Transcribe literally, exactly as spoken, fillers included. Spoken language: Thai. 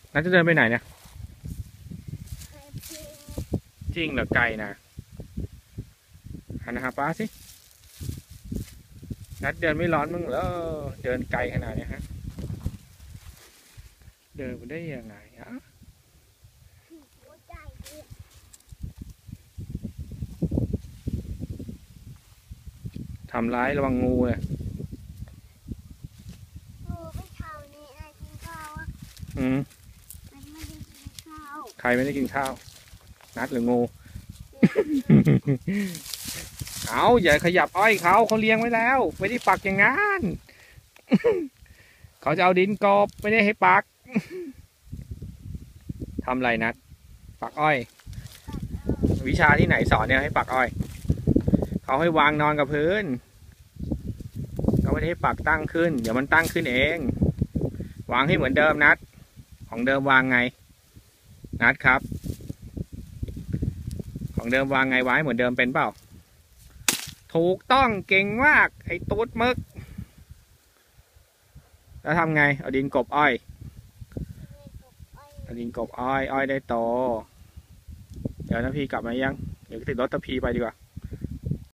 นัดจะเดินไปไหนเนี่ยจริงเหรอไกลนะหันหาป้าสินัดเดินไม่ร้อนมึงเหรอเดินไกลขนาดนี้ฮะเดินไปได้ยังไงฮะทำร้ายระวังงูเลยงูไม่เท่านี้นะกินข้าวอ่ะอืมมันไม่ได้กินข้าวใครไม่ได้กินข้าวนัดหรืองู เอาอย่าขยับอ้อยเขาเขาเลี้ยงไว้แล้วไม่ได้ปักอย่างนั้น เขาจะเอาดินกบไม่ได้ให้ปัก ทำไรนัดปักอ้อย วิชาที่ไหนสอนเนี่ยให้ปักอ้อยเขาให้วางนอนกับพื้นเขาไม่ได้ให้ปักตั้งขึ้นเดี๋ยวมันตั้งขึ้นเองวางให้เหมือนเดิมนัดของเดิมวางไงนัดครับของเดิมวางไงไว้เหมือนเดิมเป็นเปล่าถูกต้องเก่งมากไอ้ตูดมึกแล้วทำไงเอาดินกบอ้อยเอาดินกบอ้อยอ้อยได้โตเดี๋ยวนะพี่กลับมายังเดี๋ยวติดรถตะพีไปดีกว่า